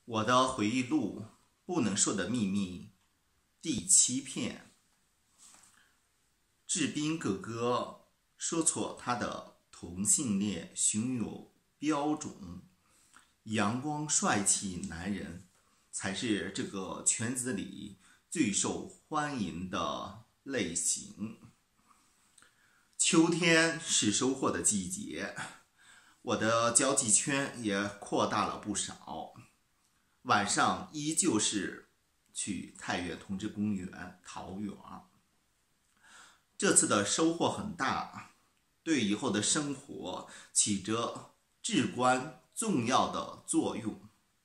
我的回忆录不能说的秘密第7篇。志斌哥哥说错他的同性恋胸有标准，阳光帅气男人才是这个圈子里最受欢迎的类型。秋天是收获的季节，我的交际圈也扩大了不少。晚上依旧是去太原同志公园桃园。这次的收获很大，对以后的生活起着至关重要的作用。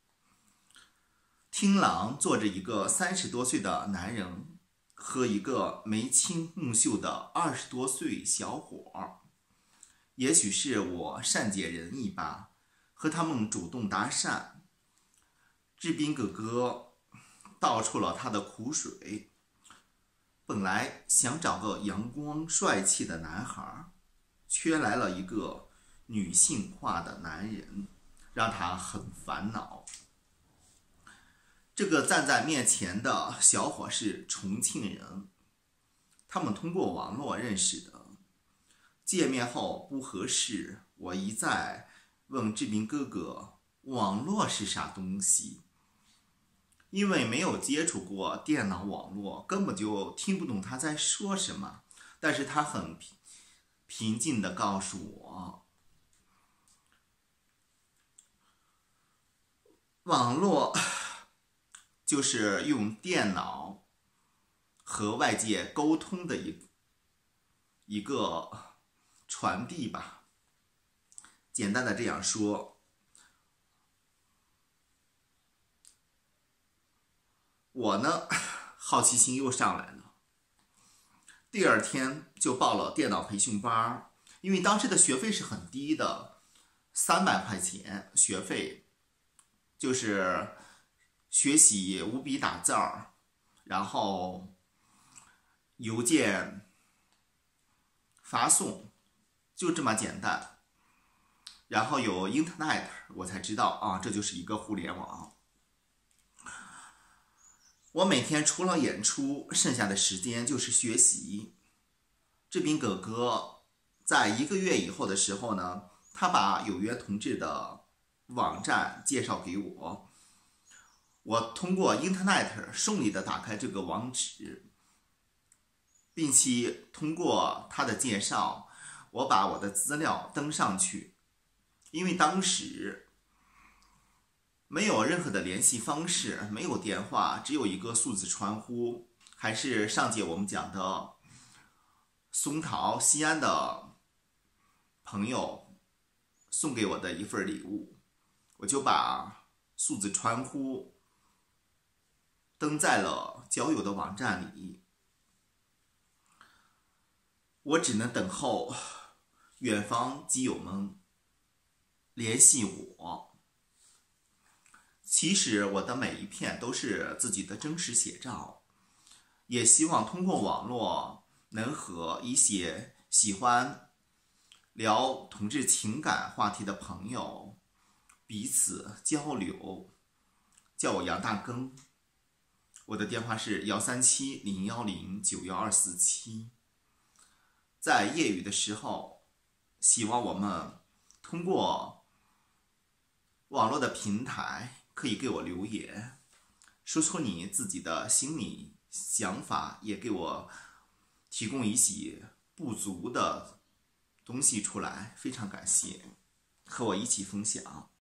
厅廊坐着一个30多岁的男人和一个眉清目秀的20多岁小伙。也许是我善解人意吧，和他们主动搭讪。志斌哥哥道出了他的苦水，本来想找个阳光帅气的男孩，却来了一个女性化的男人，让他很烦恼。这个站在面前的小伙是重庆人，他们通过网络认识的。见面后不合适，我一再问志斌哥哥网络是啥东西，因为没有接触过电脑网络，根本就听不懂他在说什么。但是他很平静地告诉我，网络就是用电脑和外界沟通的一个传递吧。简单的这样说，我呢，好奇心又上来了。第二天就报了电脑培训班，因为当时的学费是很低的，300块钱学费，就是学习5笔打字儿，然后邮件发送，就这么简单。然后有 Internet， 我才知道啊，这就是一个互联网。我每天除了演出，剩下的时间就是学习。志斌哥哥在1个月以后的时候呢，他把有缘同志的网站介绍给我，我通过 Internet 顺利的打开这个网址，并且通过他的介绍，我把我的资料登上去。因为当时没有任何的联系方式，没有电话，只有一个数字传呼，还是上节我们讲的松桃西安的朋友送给我的一份礼物，我就把数字传呼登在了交友的网站里。我只能等候远方基友们联系我。其实我的每一篇都是自己的真实写照，也希望通过网络能和一些喜欢聊同志情感话题的朋友彼此交流。叫我杨大庚，我的电话是137-010-91247。在业余的时候，希望我们通过网络的平台可以给我留言，说出你自己的心理想法，也给我提供一些不足的东西出来，非常感谢，和我一起分享。